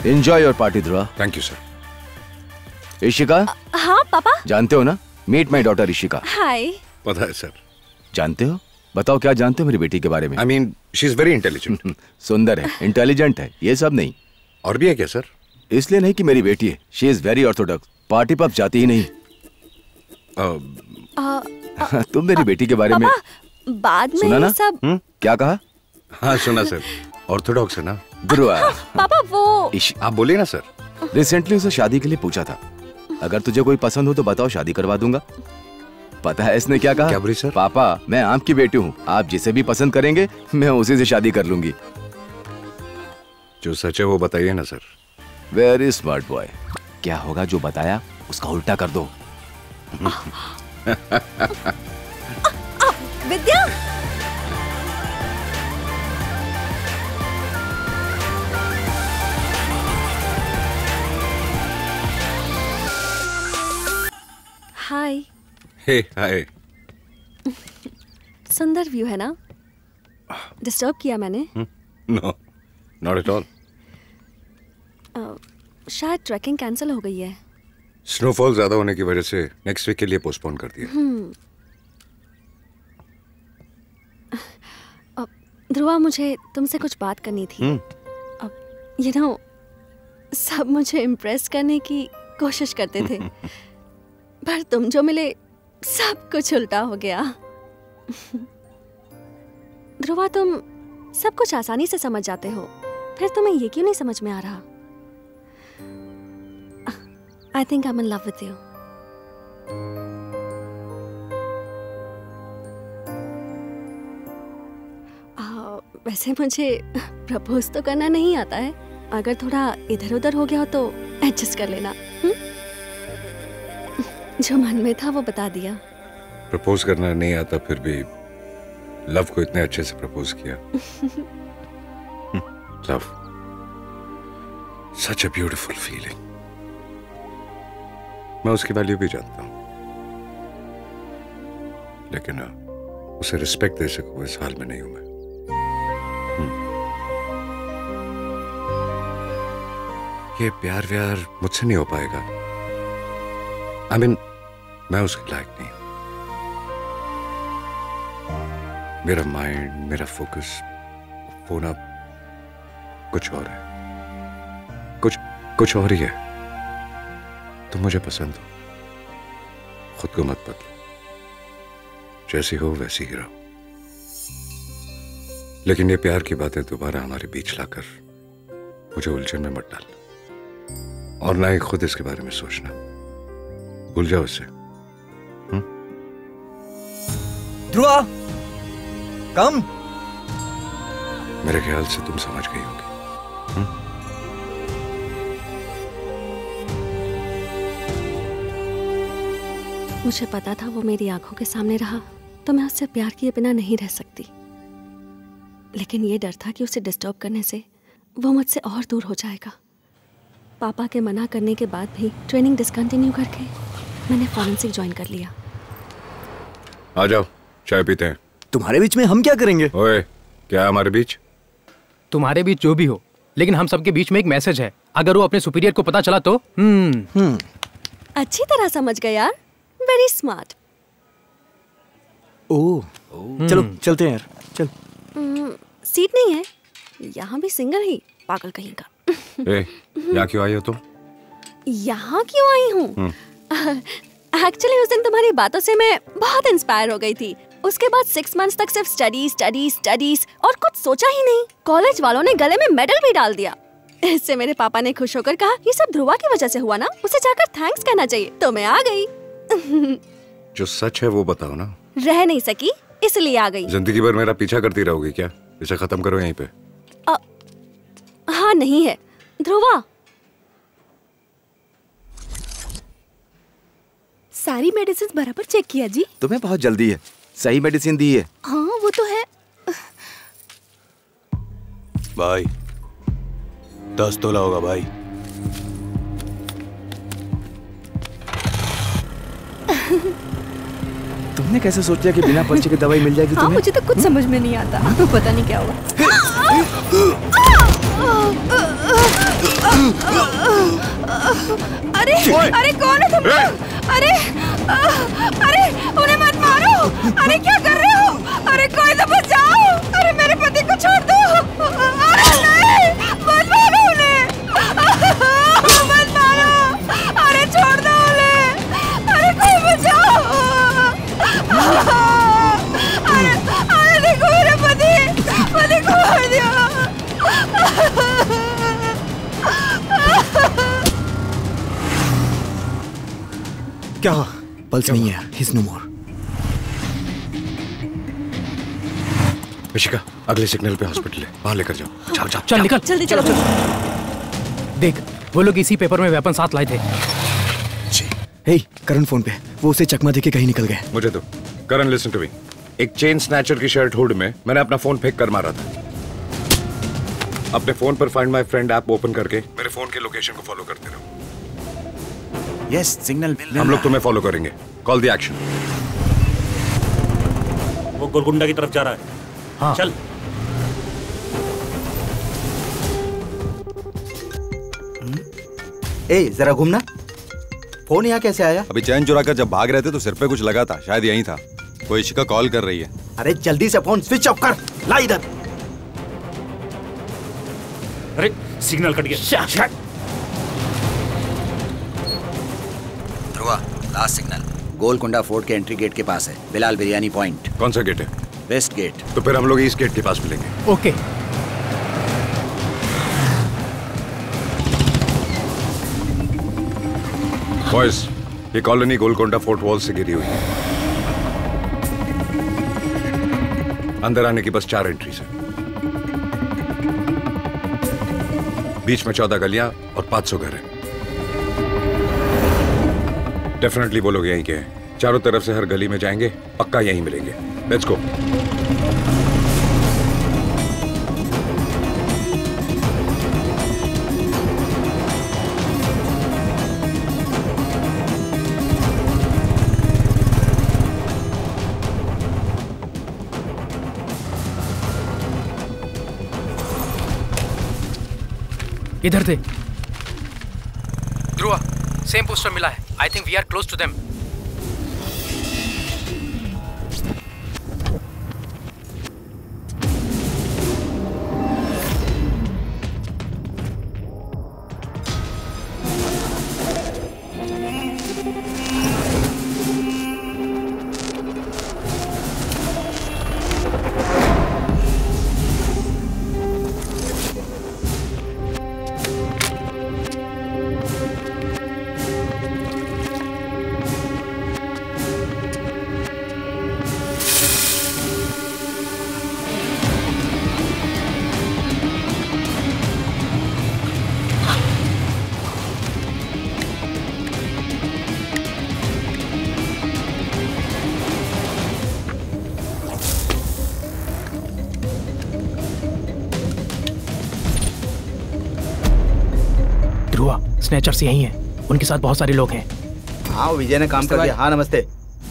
Enjoy your party Dhruva. Thank you sir. Ishika. हाँ पापा। जानते हो ना, meet my daughter Ishika. Hi. पता है सर। जानते हो? बताओ क्या जानते हो मेरी बेटी के बारे में? I mean she is very intelligent. सुंदर है, इंटेलिजेंट है, ये सब नहीं। और भी है क्या सर? इसलिए नहीं कि मेरी बेटी है, she is very orthodox, party pub जाती ही नहीं। तुम मेरी बेटी के बारे में बाद में सुना ना? सब क्या कहा? हाँ सुना सर, ऑर्थोडॉक्स है ना। ध्रुवा। पापा वो आप बोलिए ना सर। रिसेंटली उसे शादी के लिए पूछा था, अगर तुझे कोई पसंद हो तो बताओ, शादी करवा दूंगा। पता है इसने क्या कहा? क्या बोली सर? पापा मैं आपकी बेटी हूँ, आप जिसे भी पसंद करेंगे मैं उसी से शादी कर लूंगी। जो सच है वो बताइए ना सर। Very smart boy. क्या होगा जो बताया उसका उल्टा कर दो। विद्या। हाय। हे हाय। सुंदर व्यू है ना? डिस्टर्ब किया मैंने? No not at all. शायद ट्रैकिंग कैंसिल हो गई है। स्नोफॉल ज्यादा होने की वजह से नेक्स्ट वीक के लिए पोस्टपोन कर दिया। ध्रुवा मुझे तुमसे कुछ बात करनी थी। अब यू नो सब मुझे इम्प्रेस करने की कोशिश करते थे पर तुम जो मिले सब कुछ उल्टा हो गया। ध्रुवा तुम सब कुछ आसानी से समझ जाते हो, फिर तुम्हें ये क्यों नहीं समझ में आ रहा? I think I'm in love with you. वैसे मुझे प्रपोज तो करना नहीं आता है, अगर थोड़ा इधर उधर हो गया हो तो एडजस्ट कर लेना। जो मन में था वो बता दिया। प्रपोज करना नहीं आता फिर भी लव को इतने अच्छे से प्रपोज किया। Love such a beautiful feeling. मैं उसकी वैल्यू भी जानता हूं, लेकिन उसे रिस्पेक्ट दे सकूं इस हाल में नहीं हूं मैं। ये प्यार व्यार मुझसे नहीं हो पाएगा। I mean, मैं उसके लायक नहीं। मेरा माइंड, मेरा फोकस वो ना कुछ और है, कुछ और ही है। तुम मुझे पसंद हो, खुद को मत बदलो, जैसी हो वैसी ही रहो। लेकिन ये प्यार की बातें दोबारा हमारे बीच लाकर मुझे उलझन में मत डालना, और ना ही खुद इसके बारे में सोचना। भूल जाओ इसे। ध्रुवा, कम। मेरे ख्याल से तुम समझ गई होगी। मुझे पता था वो मेरी आंखों के सामने रहा तो मैं उससे प्यार किए बिना नहीं रह सकती, लेकिन ये डर था कि उसे डिस्टर्ब करने से वो मुझसे और दूर हो जाएगा। पापा के मना करने के बाद भी ट्रेनिंग डिसकंटिन्यू करके मैंने फॉरेंसिक ज्वाइन कर लिया। आ जाओ, चाय पीते हैं। तुम्हारे बीच में हम क्या करेंगे? ओए, क्या हमारे बीच? तुम्हारे बीच जो भी हो, लेकिन हम सबके बीच में एक मैसेज है। अगर वो अपने सुपीरियर को पता चला तो अच्छी तरह समझ गए यार, वेरी स्मार्ट। ओह, चलो चलते हैं यार, चल। सीट नहीं है यहाँ भी, सिंगल ही, पागल कहीं का। यहाँ क्यों आई हो तुम? यहाँ क्यों आई हूँ? एक्चुअली उस दिन तुम्हारी बातों से मैं बहुत इंस्पायर हो गई थी। उसके बाद 6 मंथ्स तक सिर्फ स्टडीज और कुछ सोचा ही नहीं। कॉलेज वालों ने गले में मेडल भी डाल दिया। इससे मेरे पापा ने खुश होकर कहा ये सब ध्रुवा की वजह से हुआ ना, उसे जाकर थैंक्स कहना चाहिए। तो मैं आ गई। जो सच है वो बताओ ना। रह नहीं सकी इसलिए आ गई। जिंदगी भर मेरा पीछा करती रहोगी क्या? इसे खत्म करो यहीं पे। हाँ नहीं है ध्रुवा। सारी मेडिसिन बराबर चेक किया जी? तुम्हें बहुत जल्दी है, सही मेडिसिन दी है। हाँ वो तो है। भाई 10 तोला होगा भाई। तुमने कैसे सोचा कि बिना पर्चे की दवाई मिल जाएगी? हाँ, मुझे तो कुछ समझ में नहीं आता। पता नहीं क्या हुआ। अरे अरे कौन है तुम लोग? अरे अरे उन्हें मत मारो। अरे क्या कर रहे हो? अरे कोई तो बचाओ। अरे मेरे पति को छोड़ दो। अरे नहीं, मत मारो उन्हें। मत मारो। अरे छोड़ दो उन्हें। अरे कोई बचाओ। अरे देखो मेरे पति को मार दिया। क्या? पल्स नहीं है। He's no more. ऋषिका, अगले सिग्नल पे हॉस्पिटल है, वहां लेकर जाओ। जाओ जाओ चल निकल। जल्दी चलो। देख, वो लोग इसी पेपर में वेपन साथ लाए थे। हे, करण फोन पे। वो उसे चकमा देके कहीं निकल गए। मुझे तो करण, लिसन टू मी। एक चेन स्नैचर की शर्ट हुड में मैंने अपना फोन फेंक कर मारा था। अपने फोन पर find my friend app open करके मेरे फोन के लोकेशन को फॉलो करते रहो। यस, सिग्नल मिल रहा है। हम लोग तुम्हें फॉलो करेंगे। Call the action. वो गोलकुंडा की तरफ जा रहा है। हाँ। चल। ए, जरा घूमना। फोन यहाँ कैसे आया? अभी चैन चुरा कर जब भाग रहे थे तो सिर पे कुछ लगा था, शायद यहीं था। कोई इशिका कॉल कर रही है। अरे जल्दी से फोन स्विच ऑफ कर। ला इधर। अरे सिग्नल कट गया। Dhruva, last signal Golconda fort के एंट्री गेट के पास है, बिलाल बिरयानी पॉइंट। कौन सा गेट है? West gate. तो फिर हम लोग ईस्ट गेट के पास मिलेंगे। ओके। बॉयज, ये कॉलोनी गोलकुंडा फोर्ट वॉल से घिरी हुई है। अंदर आने की बस 4 एंट्रीज है। बीच में 14 गलियां और 500 घर हैं। डेफिनेटली वो लोग यहीं के हैं। चारों तरफ से हर गली में जाएंगे, पक्का यहीं मिलेंगे। Let's go. इधर थे। ध्रुवा, सेम पोस्टर मिला है। I think we are close to them. Snatchers यही हैं। उनके साथ बहुत सारे लोग हैं। हाँ, विजय ने काम कर दिया। हाँ, नमस्ते।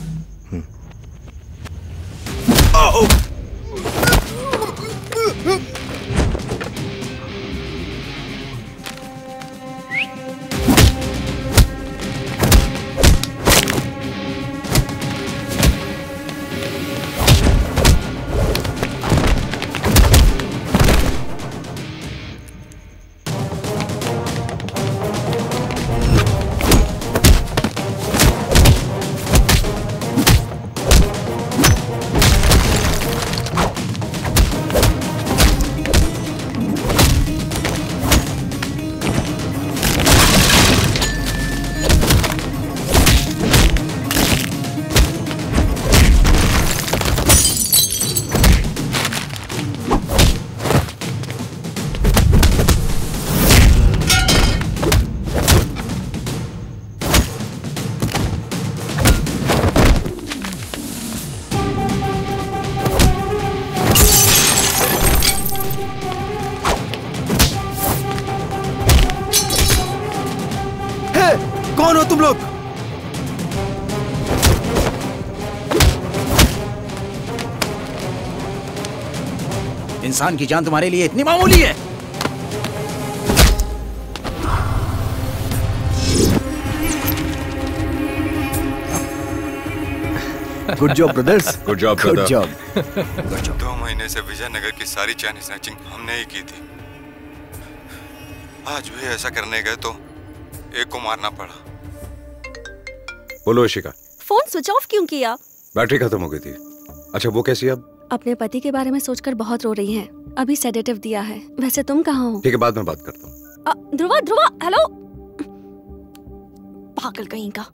कौन हो तुम लोग? इंसान की जान तुम्हारे लिए इतनी मामूली है? Good job brothers, good job good brother. Job. 2 महीने से विजयनगर की सारी चैन स्नैचिंग हमने ही की थी। आज भी ऐसा करने गए तो एक को मारना पड़ा। बोलो इशिका, फोन स्विच ऑफ क्यों किया? बैटरी खत्म हो गई थी। अच्छा वो कैसी है अब? अपने पति के बारे में सोचकर बहुत रो रही हैं। अभी सेडेटिव दिया है। वैसे तुम कहाँ हो? ठीक है, बाद में बात करता हूँ। ध्रुवा, ध्रुवा, हेलो। पागल कहीं का।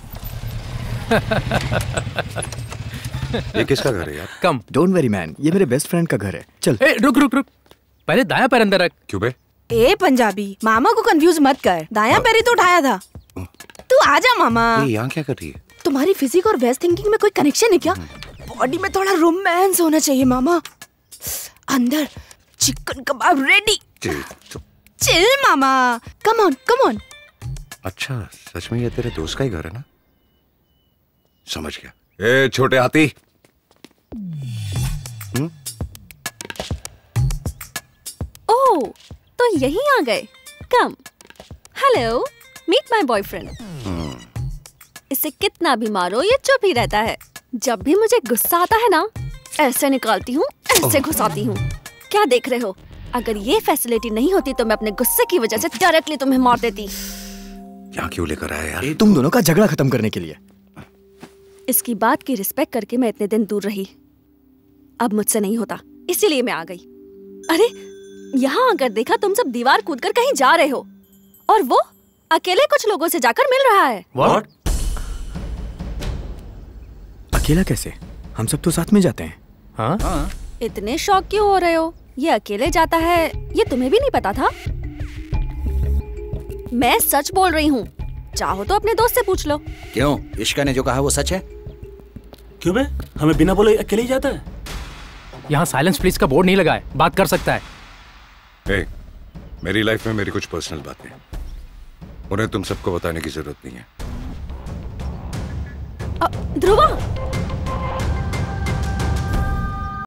ये किसका घर है यार? कम। डोंट वेरी मैन, ये मेरे बेस्ट फ्रेंड का घर है। चल। ए, रुक रुक रुक, पहले दायां पैर अंदर रख। क्यों बे? ए पंजाबी, मामा को कंफ्यूज मत कर। दायां पैर ही तो उठाया था। तू आजा मामा। ये यहाँ क्या कर रही है? तुम्हारी फिजिक और वेस्ट थिंकिंग में कोई कनेक्शन है क्या? बॉडी में थोड़ा रोमांस होना चाहिए मामा। अंदर चिकन कबाब रेडी। चिल मामा, कम ऑन कम ऑन। अच्छा सच में ये तेरे दोस्त का ही घर है ना? समझ गया। ए छोटे हाथी। ओह, तो यहीं आ गए। Come. Hello, meet my boyfriend. इसे कितना भी मारो ये चुप ही रहता है। जब भी मुझे गुस्सा आता है ना, ऐसे निकालती हूँ, ऐसे घुसाती हूँ। क्या देख रहे हो? अगर ये फैसिलिटी नहीं होती तो मैं अपने गुस्से की वजह से डायरेक्टली तुम्हें मार देती। यहाँ क्यों लेकर आया यार? तुम दोनों का झगड़ा खत्म करने के लिए। इसकी बात की रिस्पेक्ट करके मैं इतने दिन दूर रही। अब मुझसे नहीं होता, इसीलिए मैं आ गई। अरे यहाँ आकर देखा तुम सब दीवार कूदकर कहीं जा रहे हो और वो अकेले कुछ लोगों से जाकर मिल रहा है। What? अकेला कैसे? हम सब तो साथ में जाते हैं। हाँ? इतने शौक क्यों हो रहे हो? ये अकेले जाता है, ये तुम्हें भी नहीं पता था? मैं सच बोल रही हूँ। चाहो तो अपने दोस्त से पूछ लो। क्यों? इश्का ने जो कहा वो सच है? क्यों बे? हमें बिना बोले अकेले ही जाता है? यहाँ साइलेंस प्लीज का बोर्ड नहीं लगा है, बात कर सकता है। ए, मेरी लाइफ में मेरी कुछ पर्सनल बातें, उन्हें तुम सबको बताने की जरूरत नहीं है। ध्रुवा,